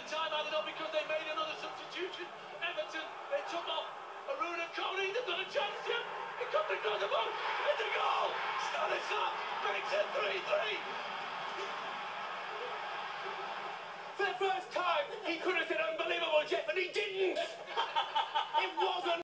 time added up because they made another substitution. Everton, they took off Aruna Kone. They've got a chance here. It comes across the boat. It's a goal. Stanislas makes it 3-3. For the first time, he could have said unbelievable, Jeff, and he didn't. It wasn't.